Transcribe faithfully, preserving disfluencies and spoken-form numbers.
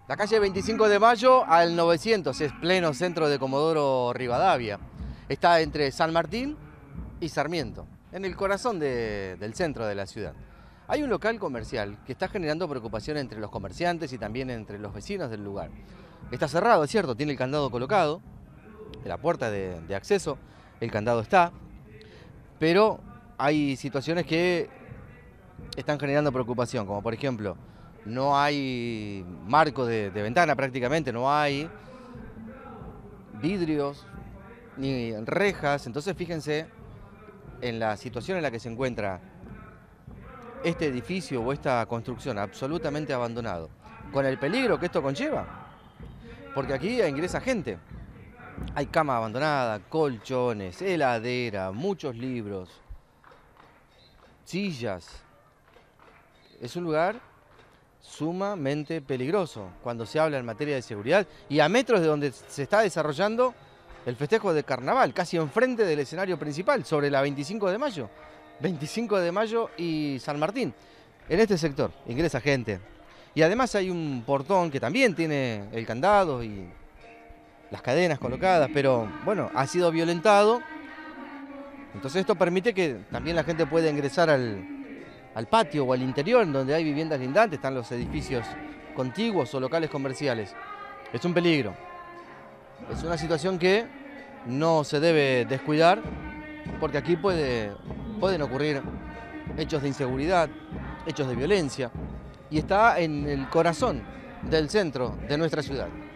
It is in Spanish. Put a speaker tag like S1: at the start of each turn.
S1: La calle veinticinco de mayo al novecientos, es pleno centro de Comodoro Rivadavia. Está entre San Martín y Sarmiento, en el corazón de- del centro de la ciudad. Hay un local comercial que está generando preocupación entre los comerciantes y también entre los vecinos del lugar. Está cerrado, es cierto, tiene el candado colocado, en la puerta de, de acceso, el candado está, pero hay situaciones que están generando preocupación, como por ejemplo, no hay marco de, de ventana prácticamente, no hay vidrios ni rejas. Entonces fíjense en la situación en la que se encuentra este edificio o esta construcción absolutamente abandonado, con el peligro que esto conlleva, porque aquí ingresa gente. Hay cama abandonada, colchones, heladera, muchos libros, sillas. Es un lugar sumamente peligroso cuando se habla en materia de seguridad y a metros de donde se está desarrollando el festejo de carnaval, casi enfrente del escenario principal, sobre la veinticinco de mayo. veinticinco de mayo y San Martín. En este sector ingresa gente. Y además hay un portón que también tiene el candado y las cadenas colocadas, pero bueno, ha sido violentado. Entonces esto permite que también la gente pueda ingresar al, al patio o al interior, donde hay viviendas lindantes, están los edificios contiguos o locales comerciales. Es un peligro. Es una situación que no se debe descuidar, porque aquí puede, pueden ocurrir hechos de inseguridad, hechos de violencia, y está en el corazón del centro de nuestra ciudad.